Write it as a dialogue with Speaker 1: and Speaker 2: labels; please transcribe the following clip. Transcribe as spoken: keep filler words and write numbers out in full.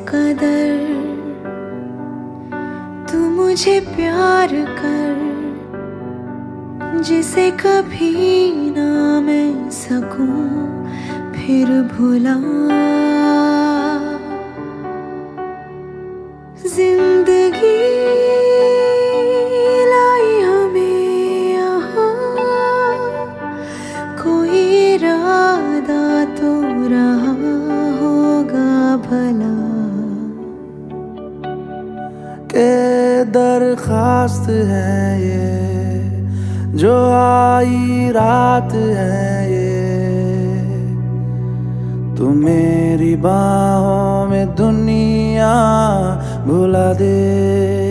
Speaker 1: कदर तू मुझे प्यार कर, जिसे कभी ना मैं सकूं फिर भुला। जिंदगी लाई हमें यहाँ, कोई इरादा तो रहा होगा भला।
Speaker 2: के दरखास्त है ये जो आई रात है ये, तू मेरी बाहों में दुनिया भुला दे।